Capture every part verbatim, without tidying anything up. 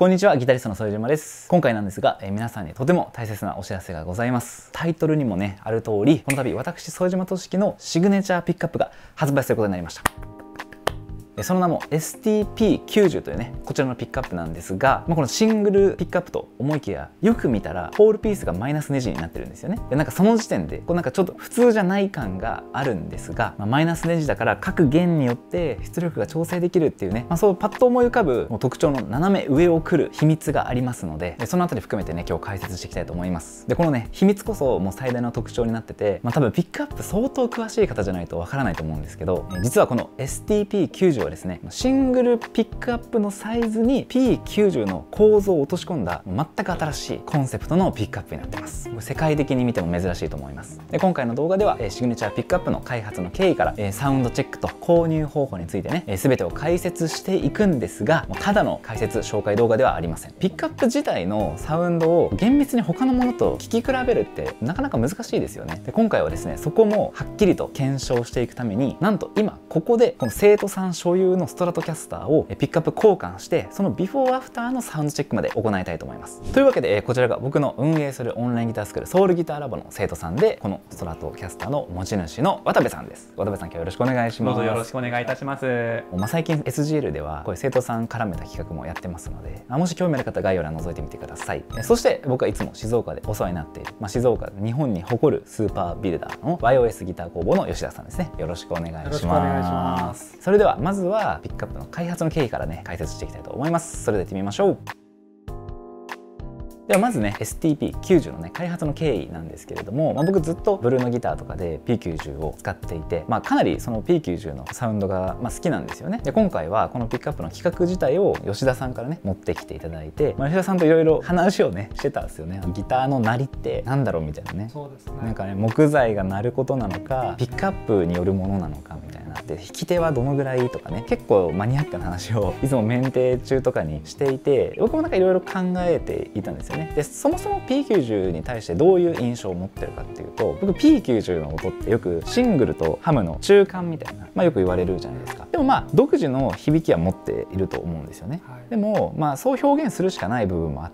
こんにちは、ギタリストの副島です。今回なんですが、えー、皆さんにとても大切なお知らせがございます。タイトルにもね、ある通り、この度私、副島俊樹のシグネチャーピックアップが発売することになりました。その名も エスティーピーきゅうじゅう というね、こちらのピックアップなんですが、まあ、このシングルピックアップと思いきや、よく見たらホールピースがマイナスネジになってるんですよね。で、なんかその時点でこうなんかちょっと普通じゃない感があるんですが、まあ、マイナスネジだから各弦によって出力が調整できるっていうね、まあ、そうパッと思い浮かぶもう特徴の斜め上を来る秘密がありますので、そのあたり含めてね、今日解説していきたいと思います。で、このね、秘密こそもう最大の特徴になってて、まあ、多分ピックアップ相当詳しい方じゃないとわからないと思うんですけど、実はこの エスティーピーきゅうじゅう はですね、シングルシングルピックアップのサイズに ピーきゅうじゅう の構造を落とし込んだ全く新しいコンセプトのピックアップになってます。世界的に見ても珍しいと思います。で、今回の動画ではシグネチャーピックアップの開発の経緯からサウンドチェックと購入方法についてね、全てを解説していくんですが、ただの解説紹介動画ではありません。ピックアップ自体のサウンドを厳密に他のものと聴き比べるってなかなか難しいですよね。で、今回はですね、そこもはっきりと検証していくために、なんと今ここでこの生徒さん所有のストラトキャスターをピックアップ交換して、そのビフォーアフターのサウンドチェックまで行いたいと思います。というわけで、こちらが僕の運営するオンラインギタースクールソウルギターラボの生徒さんで、このストラトキャスターの持ち主の渡部さんです。渡部さん、今日よろしくお願いします。 どうぞよろしくお願いいたします。 まあ、最近 エスジーエル ではこういう生徒さん絡めた企画もやってますので、もし興味ある方、概要欄覗いてみてください。そして僕はいつも静岡でお世話になっている、まあ、静岡日本に誇るスーパービルダーの ワイオーエス ギター工房の吉田さんですね。よろしくお願いします。よろしくお願いします。それではまずはピックアップの開発の経緯からね、解説していきたいと思います。それでは行ってみましょう。ではまずね エスティーピーきゅうじゅう のね開発の経緯なんですけれども、まあ、僕ずっとブルーのギターとかで ピーきゅうじゅう を使っていて、まあ、かなりその ピーきゅうじゅう のサウンドがまあ好きなんですよね。で、今回はこのピックアップの企画自体を吉田さんからね持ってきていただいて、まあ、吉田さんといろいろ話をねしてたんですよね。ギターの鳴りってなんだろうみたいなね。 そうですね。 なんかね、木材が鳴ることなのかピックアップによるものなのかみたいな。で、弾き手はどのぐらいとかね、結構マニアックな話をいつもメンテ中とかにしていて、僕もなんかいろいろ考えていたんですよね。で、そもそも ピーきゅうじゅう に対してどういう印象を持ってるかっていうと、僕 ピーきゅうじゅう の音ってよくシングルとハムの中間みたいな、まあ、よく言われるじゃないですか。でもまあ独自の響きは持っていると思うんですよね。はい、でもまあそう表現するしかない部分もあって、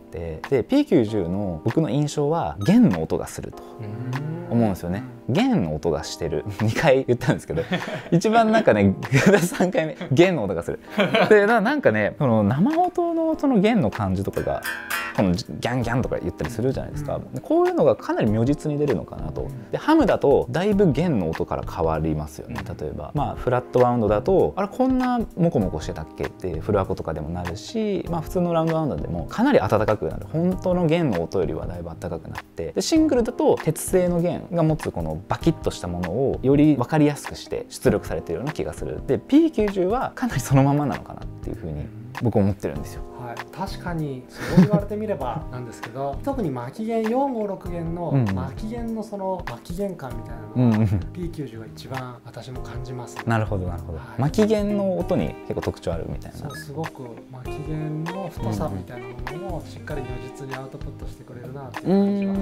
で ピーきゅうじゅう の僕の印象は弦の音がすると思うんですよね。弦の音がしてるにかい言ったんですけど一番なんかねさんかいめ弦の音がするで、なんかね、この生音のその弦の感じとかがこのギャンギャンとか言ったりするじゃないですか。うん、こういうのがかなり如実に出るのかなと。で、ハムだとだいぶ弦の音から変わりますよね。例えばまあフラットワウンドだとあれこんなモコモコしてたっけってフルアコとかでもなるし、まあ普通のラウンドワウンドでもかなり暖かくなる。本当の弦の音よりはだいぶ暖かくなって、でシングルだと鉄製の弦が持つこのバキッとしたものをより分かりやすくして出力されているような気がする。で ピーきゅうじゅう はかなりそのままなのかなっていうふうに僕は思ってるんですよ。 はい、確かにそう言われてみればなんですけど特に巻き弦よんごろく弦の巻き弦のその巻き弦感みたいなのは ピーきゅうじゅう が一番私も感じます、ね。 なるほどなるほど。はい、巻き弦の音に結構特徴あるみたいな。 そう、すごく巻き弦の太さみたいなものをしっかり如実にアウトプットしてくれるなっていう感じは、はい、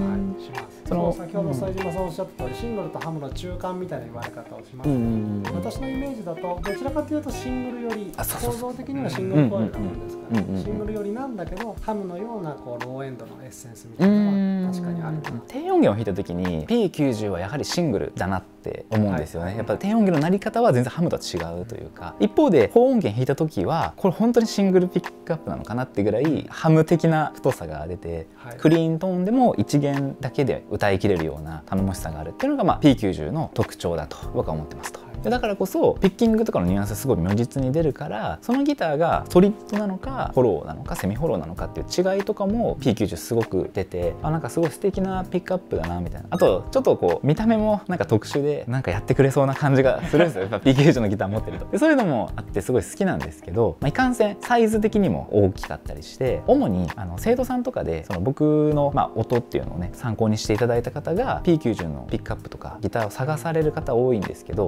します。その先ほど副島さんおっしゃった通りシングルとハムの中間みたいな言われ方をしますけど、私のイメージだとどちらかというとシングルより構造的にはシングルコイルなもんですから、シングルよりなんだけどハムのようなこうローエンドのエッセンスみたいなのは確かにあるかな。 低音源を弾いた時に ピーきゅうじゅう はやはりシングルだなって思うんですよね。はい、やっぱり低音源の鳴り方は全然ハムとは違うというか、一方で高音源弾いた時はこれ本当にシングルピックアップなのかなってぐらいハム的な太さが出て、はい、クリーントーンでもいち弦だけで歌い切れるような頼もしさがあるっていうのが、まあ、ピーきゅうじゅう の特徴だと僕は思ってますと。だからこそピッキングとかのニュアンスすごい如実に出るから、そのギターがソリッドなのかフォローなのかセミフォローなのかっていう違いとかも ピーきゅうじゅう すごく出て、あ、なんかすごい素敵なピックアップだなみたいな。あとちょっとこう見た目もなんか特殊でなんかやってくれそうな感じがするんですよやっぱ ピーきゅうじゅう のギター持ってると。でそういうのもあってすごい好きなんですけど、まあ、いかんせんサイズ的にも大きかったりして、主にあの生徒さんとかでその僕のまあ音っていうのをね参考にしていただいた方が ピーきゅうじゅう のピックアップとかギターを探される方多いんですけど、やっぱそうすると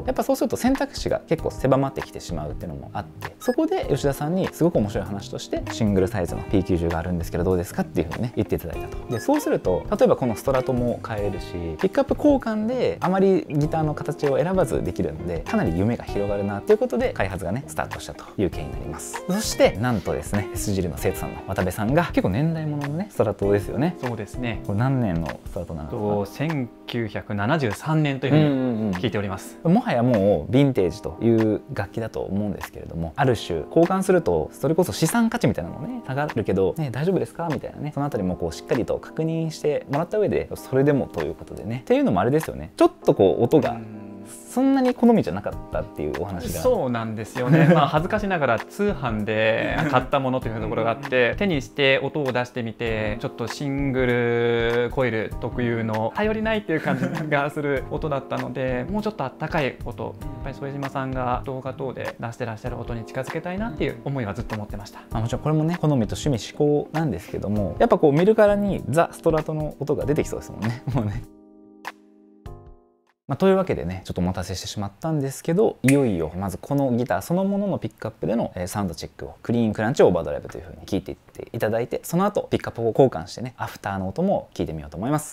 すると選択肢が結構狭まってきてしまうっていうのもあって、そこで吉田さんにすごく面白い話としてシングルサイズの ピーきゅうじゅう があるんですけどどうですかっていうふうにね言っていただいたと。でそうすると例えばこのストラトも変えれるし、ピックアップ交換であまりギターの形を選ばずできるのでかなり夢が広がるなということで開発がねスタートしたという経緯になります。そしてなんとですね エスジーエル の生徒さんの渡部さんが結構年代物のねストラトですよね。 そうですね。 これ何年のストラトなのか。 せんきゅうひゃくななじゅうさんねんというふうに聞いております。 もはやもうヴィンテージという楽器だと思うんですけれども、ある種交換するとそれこそ資産価値みたいなのもね下がるけど、ね、大丈夫ですかみたいなね、そのあたりもこうしっかりと確認してもらった上でそれでもということでねっていうのもあれですよね、ちょっとこう音がそんなに好みじゃなかったっていうお話が。 そうなんですよね。まあ恥ずかしながら通販で買ったものというところがあって手にして音を出してみて、ちょっとシングルコイル特有の頼りないっていう感じがする音だったので、もうちょっとあったかい音、やっぱり副島さんが動画等で出してらっしゃる音に近づけたいなっていう思いはずっと持ってました。 まあもちろんこれもね好みと趣味嗜好なんですけども、やっぱこう見るからにザ・ストラトの音が出てきそうですもんねもうね。まあ、というわけでねちょっとお待たせしてしまったんですけど、いよいよまずこのギターそのもののピックアップでのサウンドチェックをクリーンクランチオーバードライブという風に聞いていっていただいて、その後ピックアップを交換してねアフターの音も聞いてみようと思います。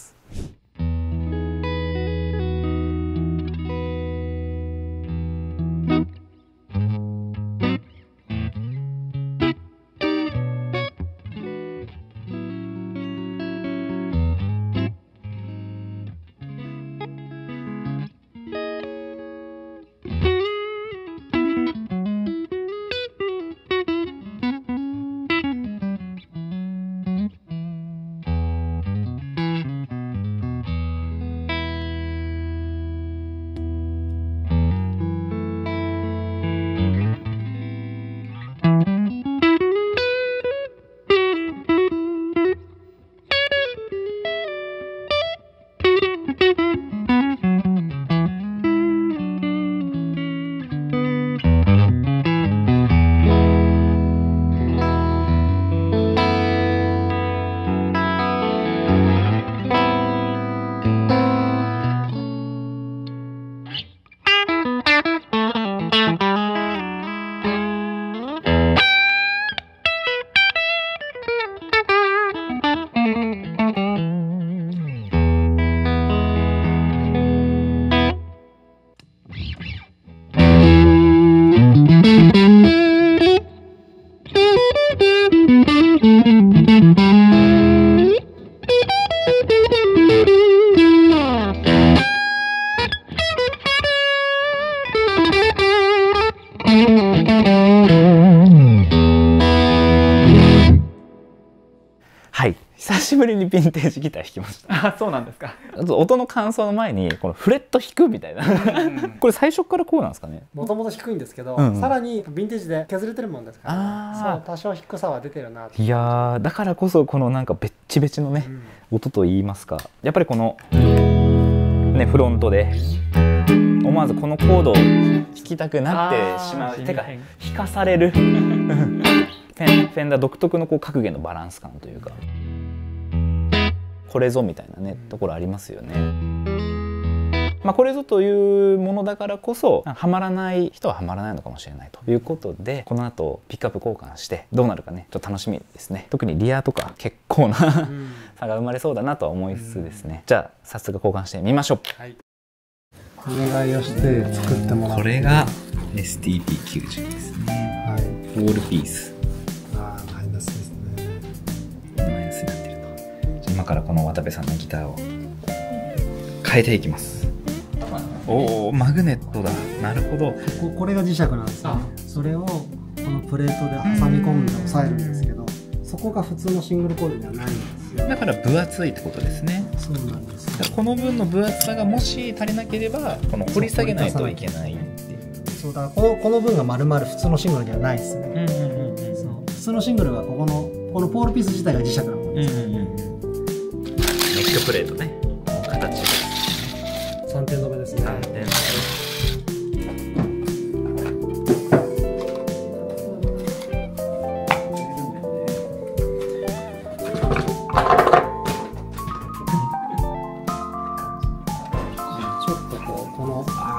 はい、久しぶりにヴィンテージギター弾きました。 あ、そうなんですか。 あと音の感想の前にこのフレット弾くみたいなこれ最初からこうなんですかね。 もともと低いんですけど、 うんうん、 さらにヴィンテージで削れてるもんですから、ね、そう多少低さは出てるなって。 いやーだからこそこのなんかべっちべちのね、うん、音といいますか、やっぱりこのねフロントで思わずこのコードを弾きたくなってしまう、手が弾かされるフェン、フェンダー独特のこう格言のバランス感というか、これぞみたいなねところありますよね。まあこれぞというものだからこそはまらない人ははまらないのかもしれないということで、この後ピックアップ交換してどうなるかねちょっと楽しみですね。特にリアとか結構な差が生まれそうだなとは思いつつですね、じゃあ早速交換してみましょう。はい、 お願いをして作ってもらう。 これが エスティーピーきゅうじゅう ですね。はい、フォールピース。 ああ、マイナスですね。 マイナスになってると。今からこの渡部さんのギターを変えていきます。おお、マグネットだ。なるほど。 ここれが磁石なんですよね。それをこのプレートで挟み込んで押さえるんですけど、そこが普通のシングルコイルにはないんですよ。 だから分厚いってことですね。 そうなんです。 この分の分厚さがもし足りなければこの掘り下げないといけないっていう。 そうだ、このこの分が丸々普通のシングルにはないですね。うんうんうんうん、そう普通のシングルはここのこのポールピース自体が磁石なものです。うんうんうん、ネックプレートね、形です。 さんてん止めですね。さんてん止め。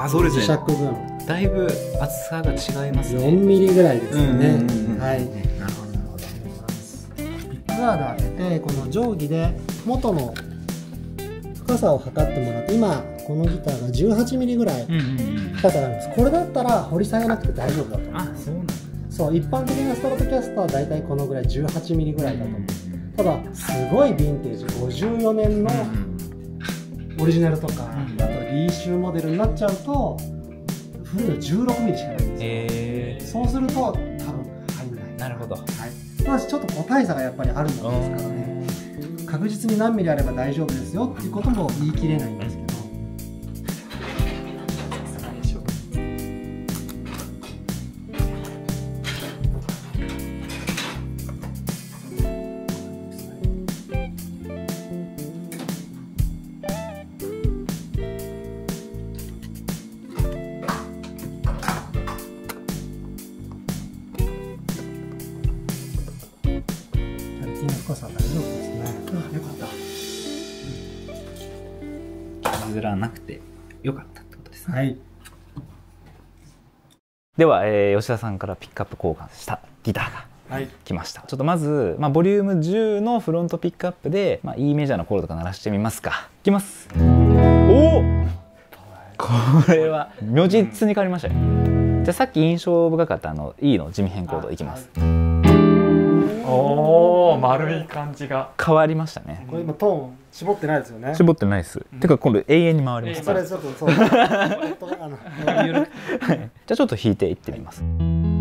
そうですね。 磁石分だいぶ厚さが違いますね。 よんミリぐらいですよね。はい。 なるほどなるほど。 ビッグアーダー当ててこの定規で元の深さを測ってもらって、今このギターがじゅうはちミリぐらい深さなんです。これだったら掘り下げなくて大丈夫だと思う。 あ、そうなんだ。 そう、一般的なストラトキャストはだいたいこのぐらいじゅうはちミリぐらいだと思う。ただすごいヴィンテージごじゅうよねんのオリジナルとか、あとリーシューモデルになっちゃうと古いのじゅうろくミリしかないんですよ。 えー、 そうすると多分入んない。 なるほど。はい。 ただしちょっと個体差がやっぱりあるものですからね。確実に何ミリあれば大丈夫ですよっていうことも言い切れないんですけど。深さ大丈夫ですね。あ、よかった。 譲らなくてよかったってことですね。 はい。 では、えー、吉田さんからピックアップ交換したギターがはい、 来ました。ちょっとまず、まあ、ボリュームじゅうのフロントピックアップで、まあ、E メジャーのコードとか鳴らしてみますか。いきます。おお、これは如実に変わりましたよ。じゃあさっき印象深かったあの E の地味変コードいきます。 おお、丸い感じが変わりましたね。 これ今トーン絞ってないですよね。 絞ってないです。うん、てか今度永遠に回ります。 それちょっとそう。じゃあちょっと弾いていってみます。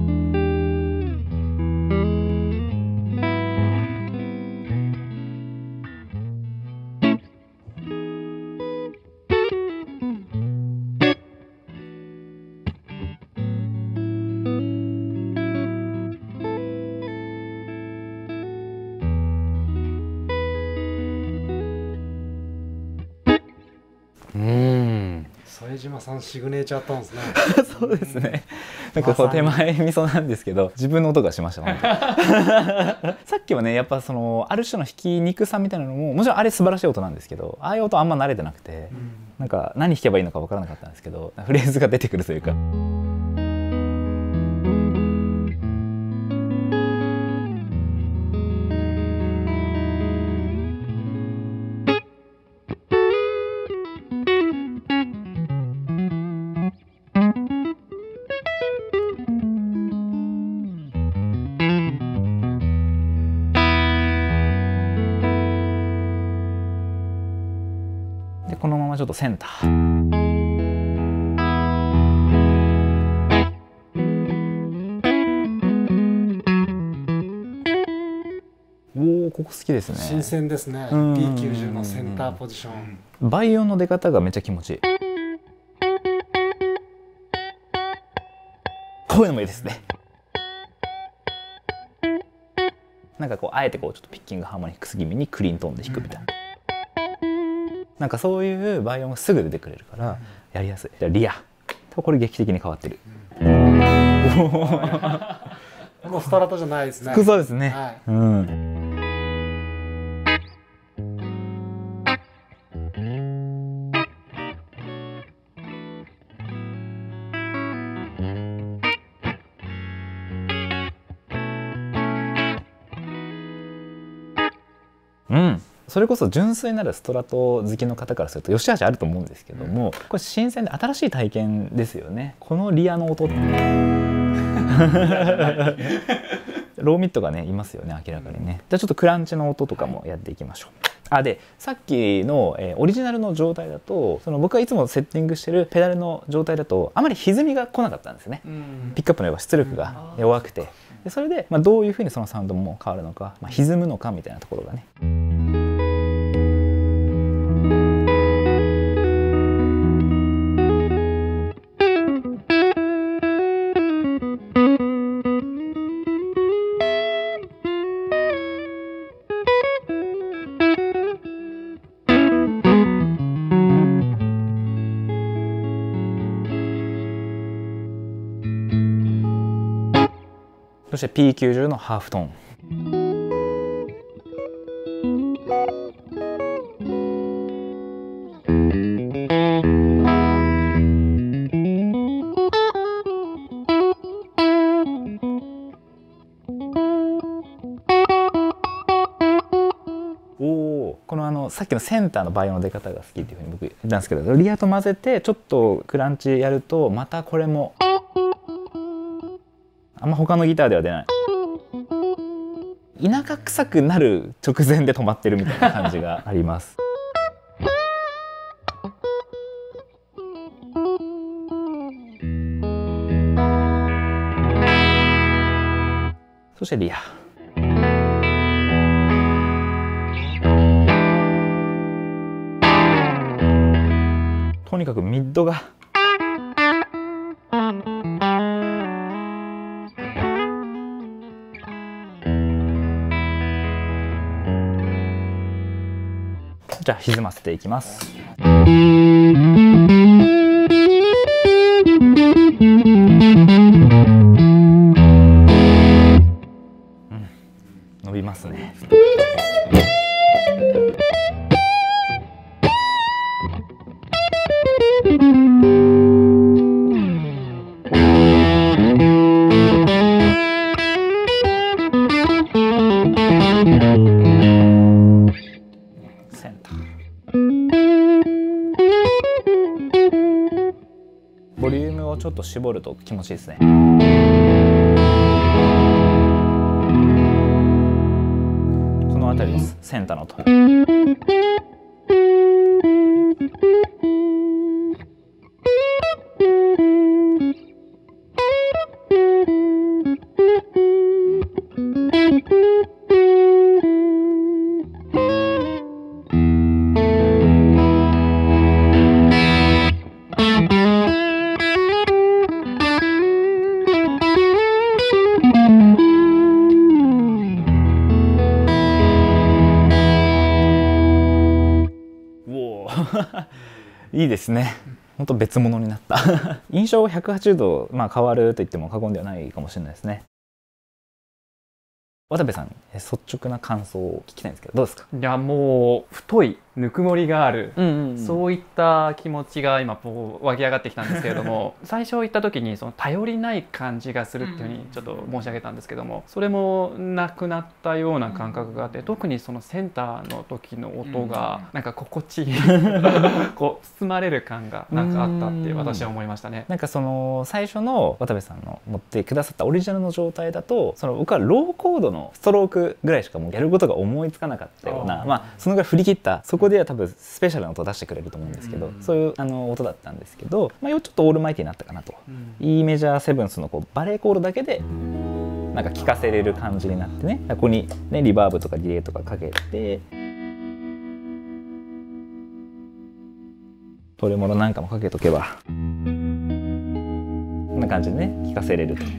副島さんシグネチャートーンですね。 そうですね。なんかこう手前味噌なんですけど、自分の音がしました本当。さっきはね、やっぱそのある種の弾きにくさみたいなのももちろんあれ素晴らしい音なんですけど、ああいう音あんま慣れてなくて、うん、なんか何弾けばいいのか分からなかったんですけど、フレーズが出てくるというか。このままちょっとセンター。おお、ここ好きですね。 新鮮ですね。ビーきゅうじゅう のセンターポジション。 倍音の出方がめっちゃ気持ちいい。こういうのもいいですね。なんかこうあえてこうちょっとピッキングハーモニクス気味にクリーントーンで弾くみたいな。なんかそういう倍音がすぐ出てくれるからやりやすい。じゃあリア、これ劇的に変わってる。 もうストラトじゃないですね。 そうですね。 はい、 うん。うん。それこそ純粋なるストラト好きの方からすると良し悪しあると思うんですけども、これ新鮮で新しい体験ですよね。このリアの音ってローミッドがねいますよね、明らかにね。じゃあちょっとクランチの音とかもやっていきましょう。あでさっきの、えー、オリジナルの状態だと、その僕がいつもセッティングしてるペダルの状態だとあまり歪みが来なかったんですね。ピックアップの出力が弱くて、でそれで、まあ、どういうふうにそのサウンドも変わるのか、まあ、歪むのかみたいなところがね。そして ピーきゅうじゅう のハーフトーン。 きのセンターのバイオの出方が好きっていうふうに僕言ったんですけど、リアと混ぜてちょっとクランチやるとまたこれもあんま他のギターでは出ない。田舎臭くなる直前で止まってるみたいな感じがあります。そしてリア。とにかくミッドがじゃあ歪ませていきます。うん、伸びますね。ボリュームをちょっと絞ると気持ちいいですね。この辺りです。センターの音。いいですね。本当別物になった印象ひゃくはちじゅうど、まあ、変わると言っても過言ではないかもしれないですね。渡部さん、率直な感想を聞きたいんですけど、どうですか？ いや、もう太いぬくもりがある、 うんうんうん、 そういった気持ちが今こう湧き上がってきたんですけれども最初行った時にその頼りない感じがするっていうふうにちょっと申し上げたんですけども、それもなくなったような感覚があって、特にそのセンターの時の音がなんか心地いいこう包まれる感がなんかあったって私は思いましたね。 なんかその最初の渡部さんの持ってくださったオリジナルの状態だと、その僕はローコードのストロークぐらいしかもうやることが思いつかなかったような、まあそのぐらい振り切った、そこでは多分スペシャルな音を出してくれると思うんですけど、うん、そういうあの音だったんですけど、まあ、ちょっとオールマイティになったかなと、うん、E メジャーセブンスのこうバレーコードだけでなんか聴かせれる感じになってね、ここに、ね、リバーブとかディレイとかかけてトレモロなんかもかけとけばこんな感じでね聴かせれると。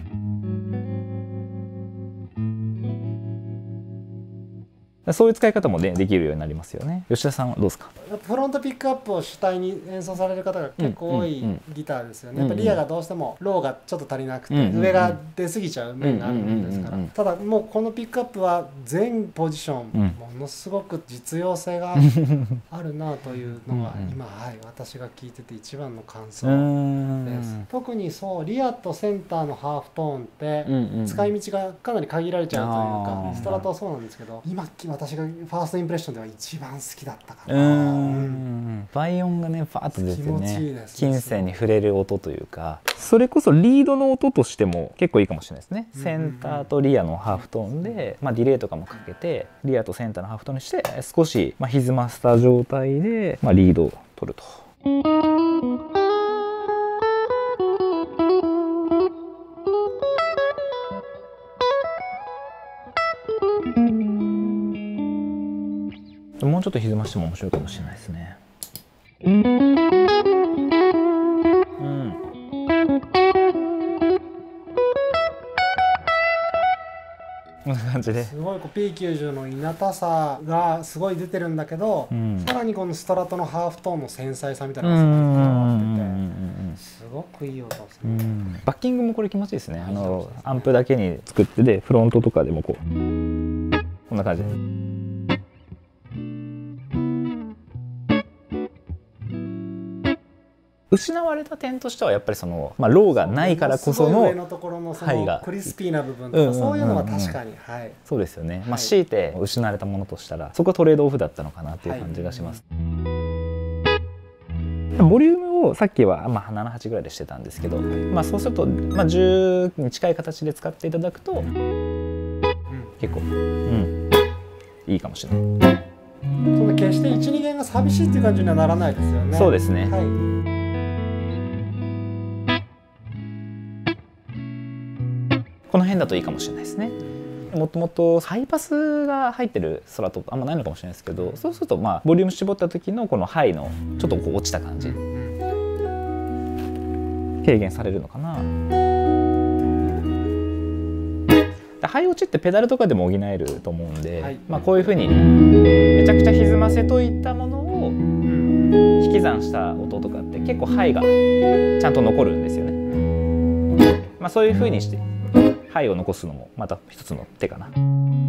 そういう使い方も、ね、できるようになりますよね。吉田さんはどうですか？ フロントピックアップを主体に演奏される方が結構多いギターですよね。やっぱりリアがどうしてもローがちょっと足りなくて、うんうん、上が出過ぎちゃう面があるんですから、ただもうこのピックアップは全ポジション、うん、ものすごく実用性があるなというのが今、はい、私が聞いてて一番の感想です。特にそうリアとセンターのハーフトーンって使い道がかなり限られちゃうというか、ストラトはそうなんですけど、今私がファーストインプレッションでは一番好きだったかな。うん、 倍音がねファーッと出てね、 いい金銭に触れる音というか、それこそリードの音としても結構いいかもしれないですね。センターとリアのハーフトーンで、まあ、ディレイとかもかけてリアとセンターのハーフトーンにして少し、まあ、歪ませた状態で、まあ、リードを取ると。もうちょっと歪ましても面白いかもしれないですね。うん。こんな感じで。 すごいこう ピーきゅうじゅう のいなたさがすごい出てるんだけど、うん、さらにこのストラトのハーフトーンの繊細さみたいなのがすごくいい音ですね。 バッキングもこれ気持ちいいですね。あのアンプだけに作ってでフロントとかでもこうこんな感じで。 失われた点としてはやっぱりその、まあ、ローがないからこその上のところのそのクリスピーな部分とかそういうのは確かに、はい、 そうですよね、まあ、強いて失われたものとしたらそこはトレードオフだったのかなっていう感じがします。はい、ボリュームをさっきはまあなな、はちぐらいでしてたんですけど、まあ、そうするとまあじゅうに近い形で使っていただくと、うん、結構、うん、いいかもしれない。 その決していち、にげんが寂しいっていう感じにはならないですよね。 そうですね。はい、この辺だといいかもしれないですね。もともとハイパスが入ってるストラトあんまないのかもしれないですけど、そうするとまあボリューム絞った時のこのハイのちょっとこう落ちた感じ軽減されるのかな。ハイ落ちってペダルとかでも補えると思うんで、はい、まあこういうふうにめちゃくちゃ歪ませといったものを引き算した音とかって結構ハイがちゃんと残るんですよね。まあそういうふうにしてハイを残すのもまた一つの手かな。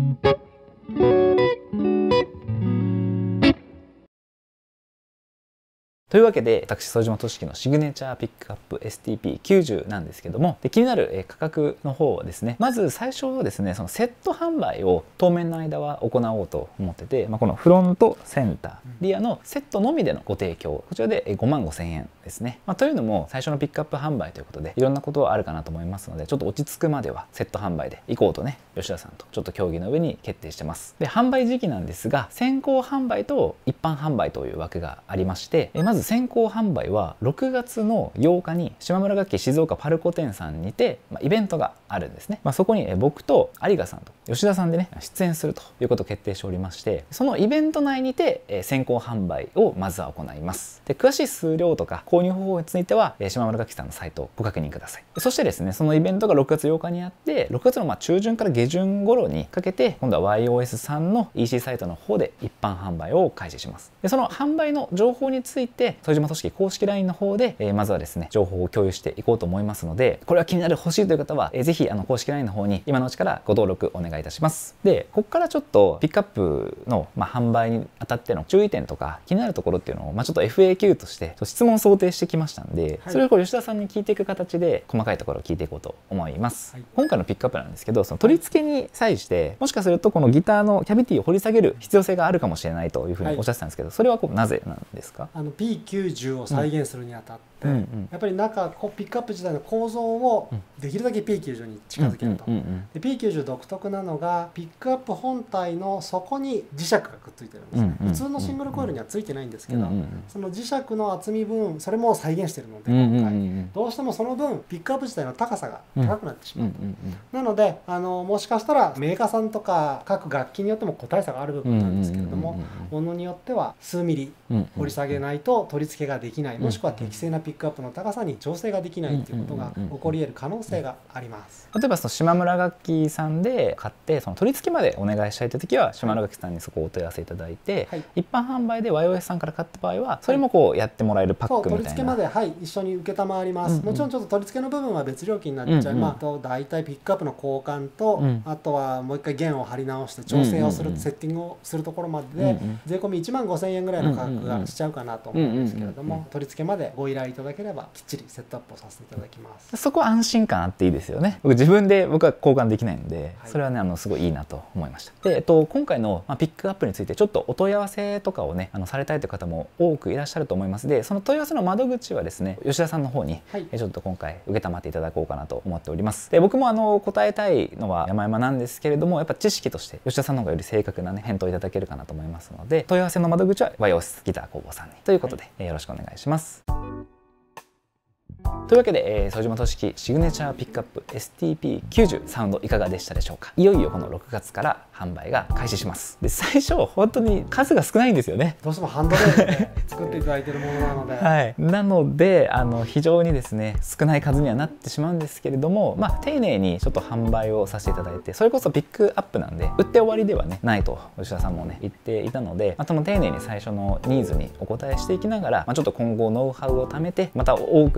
というわけで私副島俊樹のシグネチャーピックアップ エスティーピーきゅうじゅう なんですけども、で気になる価格の方はですね、まず最初はですねそのセット販売を当面の間は行おうと思ってて、まあ、このフロントセンターリアのセットのみでのご提供、こちらでごまんごせんえんですね。まあ、というのも最初のピックアップ販売ということでいろんなことはあるかなと思いますので、ちょっと落ち着くまではセット販売で行こうとね吉田さんとちょっと協議の上に決定してます。で販売時期なんですが先行販売と一般販売という枠がありまして、まず先行販売はろくがつのようかに島村楽器静岡パルコ店さんにて、まあ、イベントがあるんですね。まあ、そこに僕と有賀さんと吉田さんでね出演するということを決定しておりまして、そのイベント内にて先行販売をまずは行います。で詳しい数量とか購入方法については島村楽器さんのサイトをご確認ください。そしてですねそのイベントがろくがつようかにあって、ろくがつのまあ中旬から下旬頃にかけて今度は ワイオーエス さんの イーシー サイトの方で一般販売を開始します。でその販売の情報について副島俊樹公式 ライン の方で、えー、まずはですね情報を共有していこうと思いますので、これは気になる欲しいという方は、えー、ぜひあの公式 ライン の方に今のうちからご登録お願いいたします。でここからちょっとピックアップの、まあ、販売にあたっての注意点とか気になるところっていうのを、まあ、ちょっと エフエーキュー として質問を想定してきましたんで、はい、それをこう吉田さんに聞いていく形で細かいところを聞いていこうと思います。はい、今回のピックアップなんですけど、その取り付けに際してもしかするとこのギターのキャビティを掘り下げる必要性があるかもしれないというふうにおっしゃってたんですけど、はい、それはこうなぜなんですか？ あの ピーきゅうじゅう を再現するにあたって、うんうん、やっぱり中こうピックアップ自体の構造をできるだけ ピーきゅうじゅう に近づけると。で ピーきゅうじゅう 独特なのがピックアップ本体の底に磁石がくっついてるんですね。普通のシングルコイルにはついてないんですけど、その磁石の厚み分それも再現してるので今回どうしてもその分ピックアップ自体の高さが高くなってしまうと。なのであのもしかしたらメーカーさんとか各楽器によっても個体差がある部分なんですけれども、ものによっては数ミリ掘り下げないと取り付けができない、もしくは適正なピックアップの高さに調整ができないということが起こり得る可能性があります。 例えばその島村楽器さんで買ってその取り付けまでお願いしたいという時は島村楽器さんにそこをお問い合わせいただいて、はい、一般販売で ワイオーエス さんから買った場合はそれもこうやってもらえるパックみたいな、 そう取り付けまで、はい、一緒に承ります。うんうん、もちろんちょっと取り付けの部分は別料金になっちゃう、うんうん、まあ、と大体ピックアップの交換と、うん、あとはもう一回弦を張り直して調整をする、うんうんうん、セッティングをするところまでで、うんうん、税込みいちまんごせんえんぐらいの価格がしちゃうかなと思うんですけれども、取り付けまでご依頼いただければきっちりセットアップをさせていただきます。 そこは安心感あっていいですよね。僕自分で僕は交換できないので、それはねあのすごいいいなと思いました。で、えっと、今回の、まあ、ピックアップについてちょっとお問い合わせとかをねあのされたいという方も多くいらっしゃると思います。でその問い合わせの窓口はですね吉田さんの方に、はい、ちょっと今回承っていただこうかなと思っております。で僕もあの答えたいのは山々なんですけれども、やっぱ知識として吉田さんの方がより正確なね返答いただけるかなと思いますので、問い合わせの窓口は ワイオーエス ギター工房さんにということで、はい、よろしくお願いします。というわけで、えー、副島俊樹シグネチャーピックアップ エスティーピーきゅうじゅう サウンドいかがでしたでしょうか。いよいよこのろくがつから販売が開始します。で最初本当に数が少ないんですよね。 どうしてもハンドメイドで作っていただいているものなので、 はい、なのであの非常にですね少ない数にはなってしまうんですけれども、まあ、丁寧にちょっと販売をさせていただいて、それこそピックアップなんで売って終わりでは、ね、ないと吉田さんもね言っていたので、まあ、その丁寧に最初のニーズにお答えしていきながら、まあ、ちょっと今後ノウハウを貯めてまた多くの、ね、数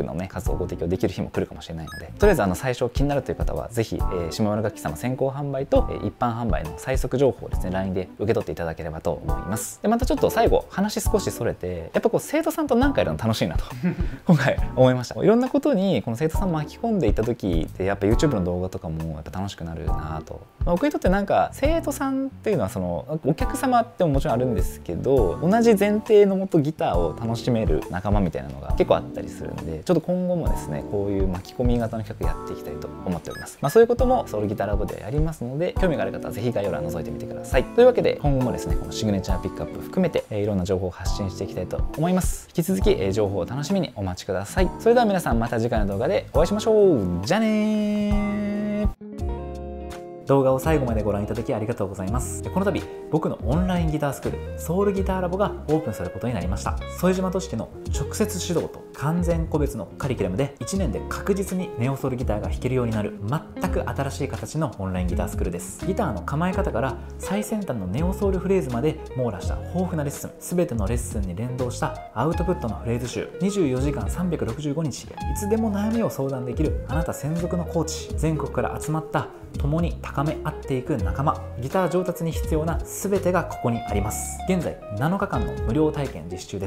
数をご提供できる日も来るかもしれないので、とりあえずあの最初気になるという方はぜひ、えー、下村楽器様先行販売と、えー、一般販売の最速情報をですね ライン で受け取っていただければと思います。でまたちょっと最後話少しそれて、やっぱこう生徒さんと何かやるの楽しいなと今回思いました。いろんなことにこの生徒さん巻き込んでいった時ってやっぱ YouTube の動画とかもやっぱ楽しくなるなと、まあ、僕にとってなんか生徒さんっていうのはそのお客様ってももちろんあるんですけど、同じ前提のもとギターを楽しめる仲間みたいなのが結構あったりするんで、ちょっと今後もですねこういう巻き込み型の企画やっていきたいと思っております。まあ、そういうこともソウルギターラボでやりますので、興味がある方はぜひ概要欄覗いてみてください。というわけで今後もですねこのシグネチャーピックアップ含めて、えー、いろんな情報を発信していきたいと思います。引き続き、えー、情報を楽しみにお待ちください。それでは皆さんまた次回の動画でお会いしましょう。じゃあねー。動画を最後までご覧いただきありがとうございます。この度僕のオンラインギタースクールソウルギターラボがオープンすることになりました。副島俊樹の直接指導と完全個別のカリキュラムでいちねんで確実にネオソウルギターが弾けるようになる全く新しい形のオンラインギタースクールです。ギターの構え方から最先端のネオソウルフレーズまで網羅した豊富なレッスン、全てのレッスンに連動したアウトプットのフレーズ集、にじゅうよじかんさんびゃくろくじゅうごにちいつでも悩みを相談できるあなた専属のコーチ、全国から集まった共に高め合っていく仲間、ギター上達に必要な全てがここにあります。現在なのかかんの無料体験実施中です。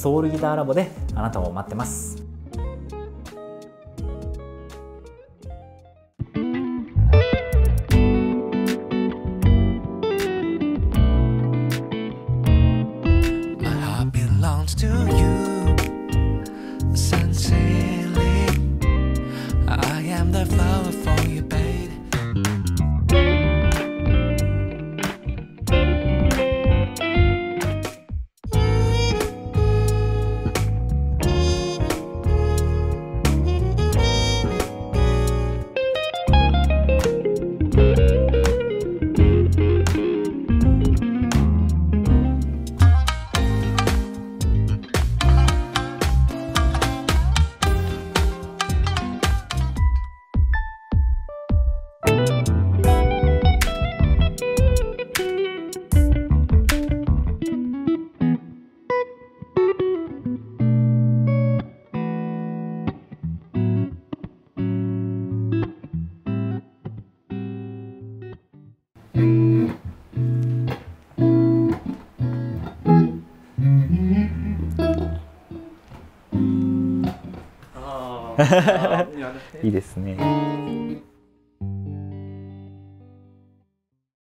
ソウルギターラボであなたを待ってます。いいですね。